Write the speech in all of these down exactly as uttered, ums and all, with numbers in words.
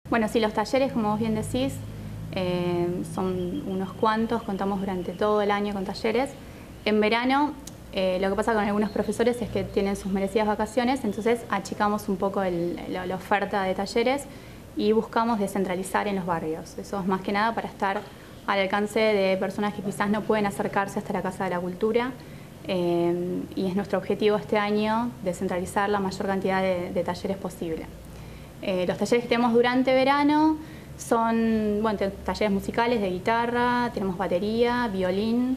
Bueno, sí, los talleres, como vos bien decís, eh, son unos cuantos, contamos durante todo el año con talleres. En verano, eh, lo que pasa con algunos profesores es que tienen sus merecidas vacaciones, entonces achicamos un poco el, la, la oferta de talleres y buscamos descentralizar en los barrios. Eso es más que nada para estar al alcance de personas que quizás no pueden acercarse hasta la Casa de la Cultura. Eh, y es nuestro objetivo este año descentralizar la mayor cantidad de, de talleres posible. Eh, los talleres que tenemos durante verano son bueno, talleres musicales de guitarra, tenemos batería, violín,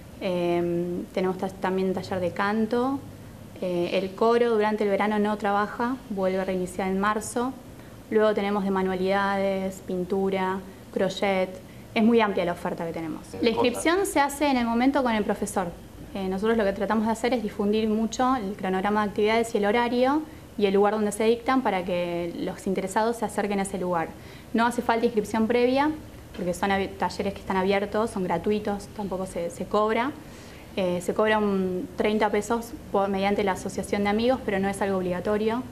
eh, tenemos también taller de canto. Eh, el coro durante el verano no trabaja, vuelve a reiniciar en marzo. Luego tenemos de manualidades, pintura, crochet. Es muy amplia la oferta que tenemos. La inscripción se hace en el momento con el profesor. Eh, nosotros lo que tratamos de hacer es difundir mucho el cronograma de actividades y el horario y el lugar donde se dictan para que los interesados se acerquen a ese lugar. No hace falta inscripción previa, porque son talleres que están abiertos, son gratuitos, tampoco se, se cobra. Eh, se cobran treinta pesos por, mediante la asociación de amigos, pero no es algo obligatorio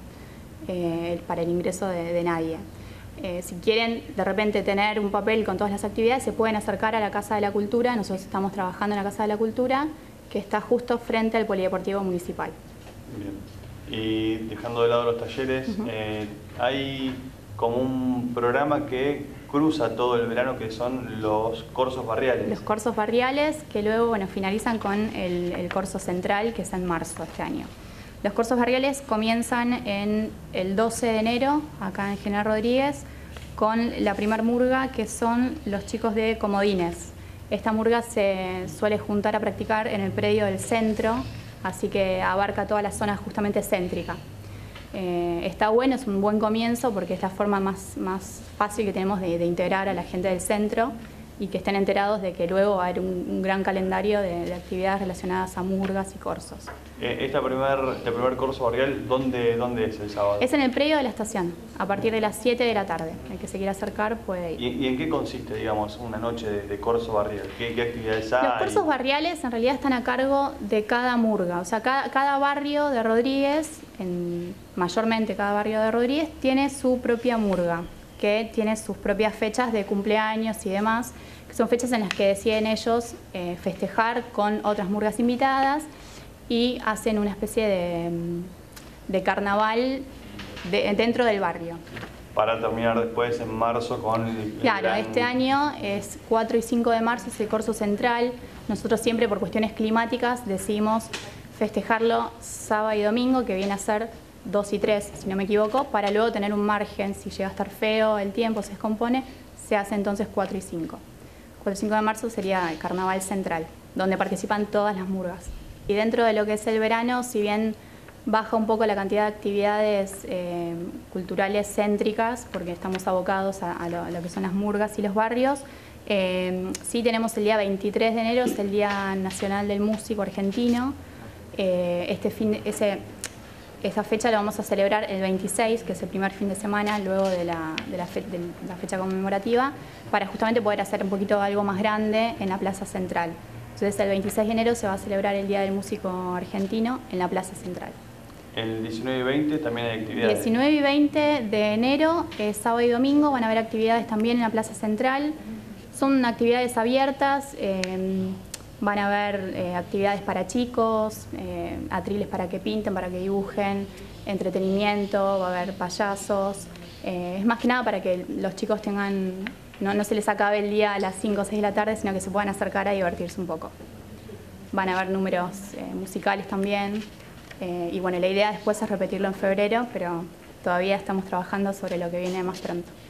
eh, para el ingreso de, de nadie. Eh, si quieren de repente tener un papel con todas las actividades, se pueden acercar a la Casa de la Cultura. Nosotros estamos trabajando en la Casa de la Cultura, que está justo frente al Polideportivo Municipal. Bien. Y dejando de lado los talleres, uh-huh. eh, hay como un programa que cruza todo el verano, que son los cursos barriales. Los cursos barriales que luego bueno, finalizan con el, el curso central, que es en marzo este año. Los cursos barriales comienzan en el doce de enero, acá en General Rodríguez, con la primer murga, que son los chicos de Comodines. Esta murga se suele juntar a practicar en el predio del centro, así que abarca toda la zona justamente céntrica. Eh, está bueno, es un buen comienzo porque es la forma más, más fácil que tenemos de, de integrar a la gente del centro y que estén enterados de que luego va a haber un, un gran calendario de, de actividades relacionadas a murgas y cursos. Eh, ¿Este primer, este primer curso barrial, ¿dónde, dónde es el sábado? Es en el predio de la estación, a partir de las siete de la tarde. El que se quiera acercar puede ir. ¿Y, y en qué consiste, digamos, una noche de, de curso barrial? ¿Qué, qué actividades hay? Los cursos barriales en realidad están a cargo de cada murga. O sea, cada, cada barrio de Rodríguez, en, mayormente cada barrio de Rodríguez, tiene su propia murga, que tiene sus propias fechas de cumpleaños y demás, que son fechas en las que deciden ellos eh, festejar con otras murgas invitadas y hacen una especie de, de carnaval de, dentro del barrio. Para terminar después en marzo con el... Claro, gran... este año es cuatro y cinco de marzo, es el curso central. Nosotros siempre por cuestiones climáticas decidimos festejarlo sábado y domingo, que viene a ser dos y tres, si no me equivoco, para luego tener un margen. Si llega a estar feo el tiempo, se descompone, se hace entonces cuatro y cinco. cuatro y cinco de marzo sería el carnaval central, donde participan todas las murgas. Y dentro de lo que es el verano, si bien baja un poco la cantidad de actividades eh, culturales céntricas, porque estamos abocados a, a, lo, a lo que son las murgas y los barrios, eh, sí tenemos el día veintitrés de enero, es el Día Nacional del Músico Argentino. Eh, este fin, ese, esa fecha la vamos a celebrar el veintiséis, que es el primer fin de semana luego de la, de la, fe, de la fecha conmemorativa, para justamente poder hacer un poquito algo más grande en la Plaza Central. Entonces el veintiséis de enero se va a celebrar el Día del Músico Argentino en la Plaza Central. El diecinueve y veinte también hay actividades. diecinueve y veinte de enero, eh, sábado y domingo, van a haber actividades también en la Plaza Central. Son actividades abiertas, eh, van a haber eh, actividades para chicos, eh, atriles para que pinten, para que dibujen, entretenimiento, va a haber payasos. Eh, es más que nada para que los chicos tengan... No, no se les acabe el día a las cinco o seis de la tarde, sino que se puedan acercar a divertirse un poco. Van a haber números eh, musicales también. Eh, y bueno, la idea después es repetirlo en febrero, pero todavía estamos trabajando sobre lo que viene más pronto.